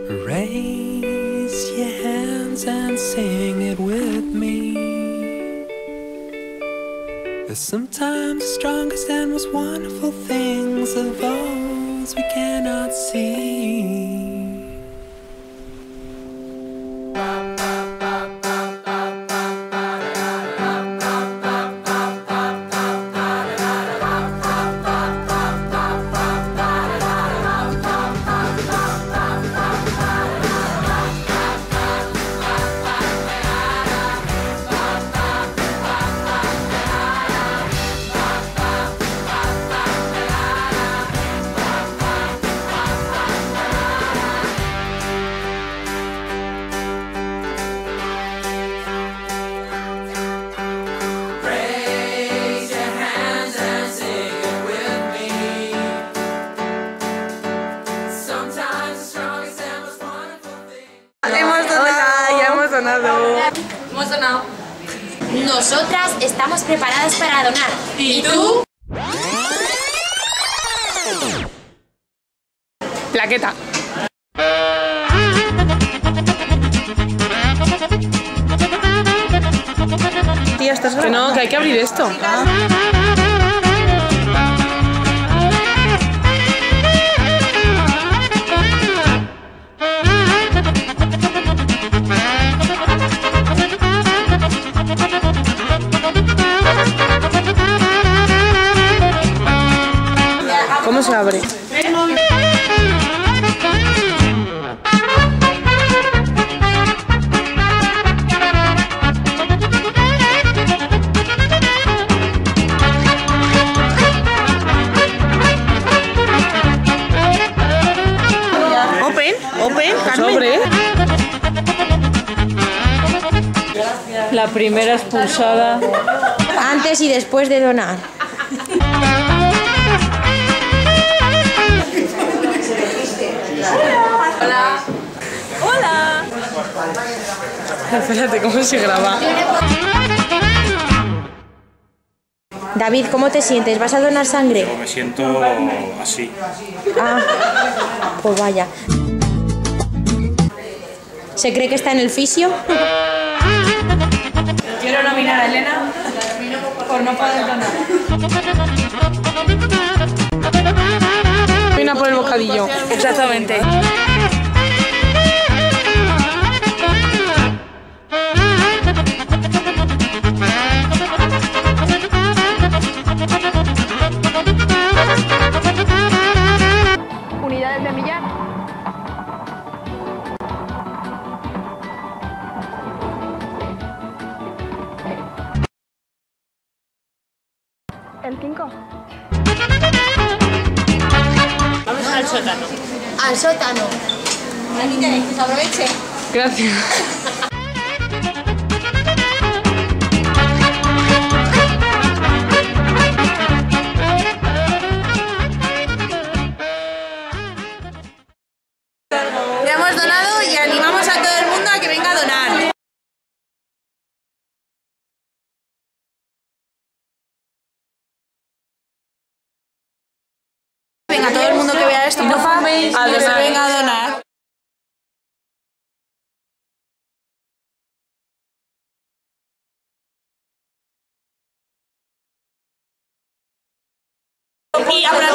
Raise your hands and sing it with me. There's sometimes the strongest and most wonderful things are those we cannot see. Hemos donado. Nosotras estamos preparadas para donar. ¿Y tú? Plaqueta. Tía, ¿estás grabando? Que no, que hay que abrir esto. ¿Cómo se abre? Open, Carmen. Sobre. La primera expulsada. Antes y después de donar. Hola. Hola. Espérate, ¿cómo se graba? David, ¿cómo te sientes? ¿Vas a donar sangre? Me siento así. Ah, pues vaya. ¿Se cree que está en el fisio? Quiero nominar a Elena por no poder donar. Vine por el bocadillo. Exactamente. Unidades de millar. ¿El 5? Vamos al sótano. Al sótano. Aquí tenéis, que se aproveche. Gracias. Ya hemos donado y animamos a todo el mundo a que venga a donar. Venga, todo el mundo que vea esto, porfa, a que se venga a donar. Y